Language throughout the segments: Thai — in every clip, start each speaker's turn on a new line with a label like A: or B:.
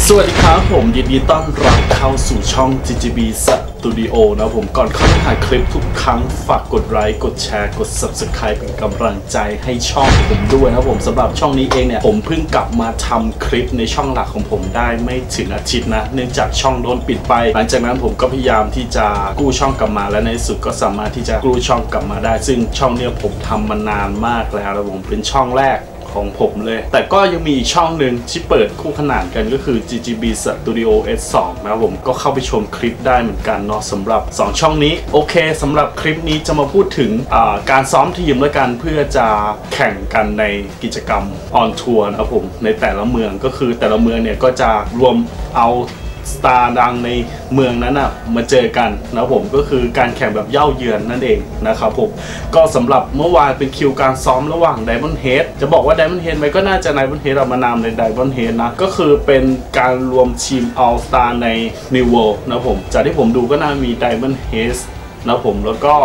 A: สวัสดีครับผมยินดีต้อนรับเข้าสู่ช่อง GGB Studio นะผมก่อนเข้าไปถ่ายคลิปทุกครั้งฝากกดไลค์กดแชร์กด Subscribe เป็นกำลังใจให้ช่องผมด้วยนะผมสำหรับช่องนี้เองเนี่ยผมเพิ่งกลับมาทำคลิปในช่องหลักของผมได้ไม่ถึงอาทิตย์นะเนื่องจากช่องโดนปิดไปหลังจากนั้นผมก็พยายามที่จะกู้ช่องกลับมาและในที่สุดก็สามารถที่จะกู้ช่องกลับมาได้ซึ่งช่องเนี้ยผมทำมานานมากแล้วผมเป็นช่องแรกของผมเลยแต่ก็ยังมีช่องหนึ่งที่เปิดคู่ขนานกันก็คือ GGB Studio S2 นะผมก็เข้าไปชมคลิปได้เหมือนกันเนาะสำหรับ2ช่องนี้โอเคสำหรับคลิปนี้จะมาพูดถึงการซ้อมทีมและกันเพื่อจะแข่งกันในกิจกรรมออนทัวร์นะผมในแต่ละเมืองก็คือแต่ละเมืองเนี่ยก็จะรวมเอาสตาร์ดังในเมืองนั้นนะมาเจอกันนะผมก็คือการแข่งแบบเย่าเยือนนั่นเองนะครับผมก็สำหรับเมื่อวานเป็นคิวการซ้อมระหว่าง Diamond Head จะบอกว่า Diamond Head ไหมก็น่าจะ Diamond Head เอามานามใน Diamond Head นะก็คือเป็นการรวมทีม All Star ใน New World นะผมจากที่ผมดูก็น่ามี Diamond Head นะผมแล้วก็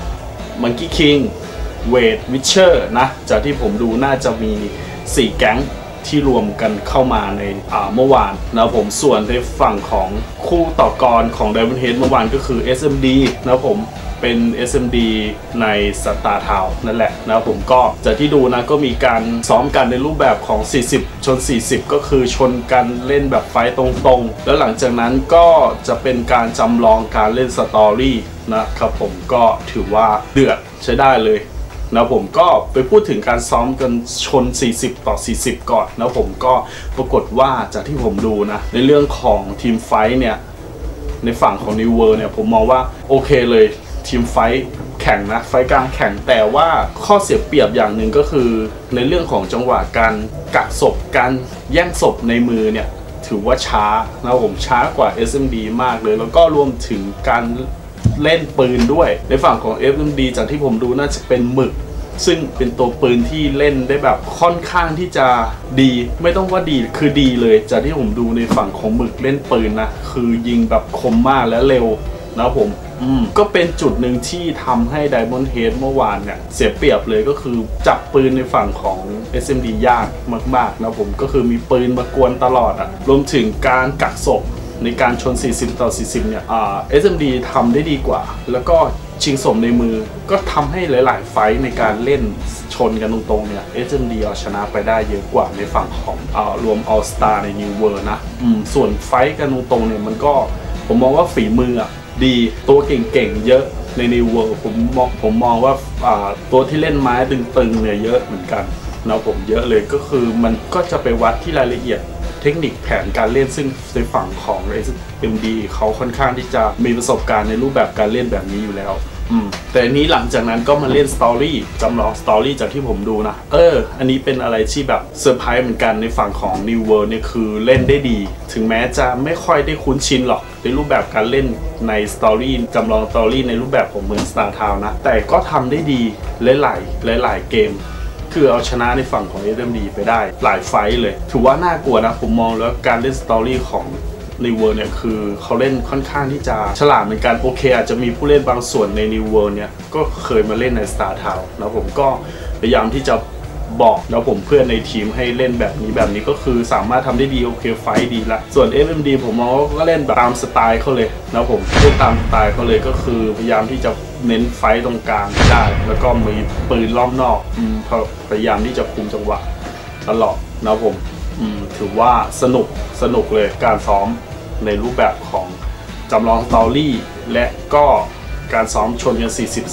A: Monkey King Wade Witcher นะจากที่ผมดูน่าจะมี4แก๊งที่รวมกันเข้ามาในเมื่อวานนะผมส่วนในฝั่งของคู่ต่อกรของ Diamond Head เมื่อวานก็คือ SMD นะผมเป็น SMD ในสตาร์ทาวน์นั่นแหละนะผมก็จากที่ดูนะก็มีการซ้อมกันในรูปแบบของ40ชน40ก็คือชนกันเล่นแบบไฟตรงๆแล้วหลังจากนั้นก็จะเป็นการจำลองการเล่นสตอรี่นะครับผมก็ถือว่าเดือดใช้ได้เลยนะผมก็ไปพูดถึงการซ้อมกันชน40ต่อ40ก่อนนะผมก็ปรากฏว่าจากที่ผมดูนะในเรื่องของทีมไฟท์เนี่ยในฝั่งของ New World เนี่ยผมมองว่าโอเคเลยทีมไฟท์แข่งนะไฟท์กลางแข่งแต่ว่าข้อเสียเปรียบอย่างหนึ่งก็คือในเรื่องของจังหวะการกักศพการแย่งศพในมือเนี่ยถือว่าช้านะผมช้ากว่า SMD มากเลยแล้วก็รวมถึงการเล่นปืนด้วยในฝั่งของ SMD จากที่ผมดูน่าจะเป็นหมึกซึ่งเป็นตัวปืนที่เล่นได้แบบค่อนข้างที่จะดีไม่ต้องว่าดีคือดีเลยจากที่ผมดูในฝั่งของหมึกเล่นปืนนะคือยิงแบบคมมากและเร็วนะผมก็เป็นจุดหนึ่งที่ทำให้ Diamond Head เมื่อวานเนี่ยเสียเปรียบเลยก็คือจับปืนในฝั่งของ SMD ยากมากๆนะผมก็คือมีปืนมากวนตลอดอ่ะรวมถึงการกักศพในการชน40ต่อ40เนี่ยSMD ทำได้ดีกว่าแล้วก็ชิงสมในมือก็ทำให้หลายๆไฟท์ในการเล่นชนกันตรงๆเนี่ย SMD เอาชนะไปได้เยอะกว่าในฝั่งของรวม All Star ใน New World นะส่วนไฟท์กันตรงๆเนี่ยมันก็ผมมองว่าฝีมือดีตัวเก่งๆเยอะใน New World ผมมองว่าตัวที่เล่นไม้ตึงๆเนี่ยเยอะเหมือนกันนะผมเยอะเลยก็คือมันก็จะไปวัดที่รายละเอียดเทคนิคแผนการเล่นซึ่งในฝั่งของ SMD เขาค่อนข้างที่จะมีประสบการณ์ในรูปแบบการเล่นแบบนี้อยู่แล้วแต่นี้หลังจากนั้นก็มาเล่นสตอรี่จำลองสตอรี่จากที่ผมดูนะอันนี้เป็นอะไรที่แบบเซอร์ไพรส์เหมือนกันในฝั่งของ New World เนี่ยคือเล่นได้ดีถึงแม้จะไม่ค่อยได้คุ้นชินหรอกในรูปแบบการเล่นในสตอรี่จำลองสตอรี่ในรูปแบบของเมือง Star Town นะแต่ก็ทำได้ดีหลายเกมคือเอาชนะในฝั่งของ SMD ไปได้หลายไฟท์เลยถือว่าน่ากลัวนะผมมองแล้วการเล่นสตอรี่ของNew World เนี่ยคือเขาเล่นค่อนข้างที่จะฉลาดเหมือนกันโอเคอาจจะมีผู้เล่นบางส่วนใน New World เนี่ยก็เคยมาเล่นใน Star Town แล้วผมก็พยายามที่จะบอกแล้วผมเพื่อนในทีมให้เล่นแบบนี้ก็คือสามารถทำได้ดีโอเคไฟท์ดีละส่วน SMD ผมมองว่าก็เล่นแบบตามสไตล์เขาเลยนะผมเล่นตามสไตล์เขาเลยก็คือพยายามที่จะเน้นไฟท์ตรงกลางได้แล้วก็มีปืนล้อมนอกพยายามที่จะคุมจังหวะตลอดนะผมถือว่าสนุกเลยการซ้อมในรูปแบบของจำลองสตอรี่และก็การซ้อมชนกัน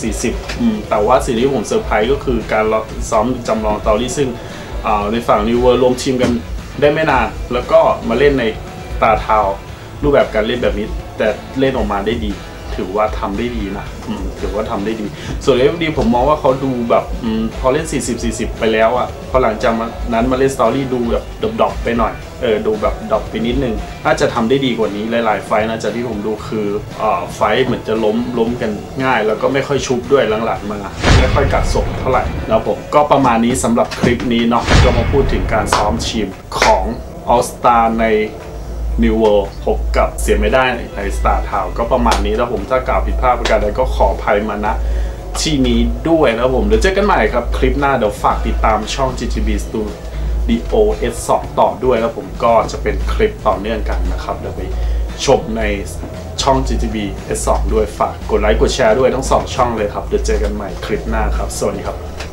A: 40แต่ว่าสิ่งที่ผมเซอร์ไพรส์ก็คือการซ้อมจำลองสตอรี่ซึ่งในฝั่ง New World รวมทีมกันได้ไม่นานแล้วก็มาเล่นในตาเทารูปแบบการเล่นแบบนี้แต่เล่นออกมาได้ดีถือว่าทำได้ดีนะถือว่าทำได้ดีส่วน FD ผมมองว่าเขาดูแบบพอเล่น40ไปแล้วอ่ะพอหลังจากนั้นมาเล่นสตอรี่ดูแบบดรอปไปหน่อยดูแบบดรอปไปนิดนึงน่าจะทำได้ดีกว่านี้หลายๆไฟนะจากที่ผมดูคือไฟเหมือนจะล้มกันง่ายแล้วก็ไม่ค่อยชุบด้วยหลังๆมาไม่ค่อยกัดศพเท่าไหร่แล้วผมก็ประมาณนี้สำหรับคลิปนี้เนาะก็มาพูดถึงการซ้อมทีมของ All Star ในNew World พบกับเสียไม่ได้ใน Star Town ก็ประมาณนี้แล้วผมถ้ากล่าวผิดพลาดประการใดก็ขออภัยมาณที่นี้ด้วยนะผมเดี๋ยวเจอกันใหม่ครับคลิปหน้าเดี๋ยวฝากติดตามช่อง GGB Studio S2 ต่อด้วยแล้วผมก็จะเป็นคลิปต่อเนื่องกันนะครับเดี๋ยวไปชมในช่อง GGB S2 ด้วยฝากกดไลค์กดแชร์ด้วยทั้ง2ช่องเลยครับเดี๋ยวเจอกันใหม่คลิปหน้าครับสวัสดีครับ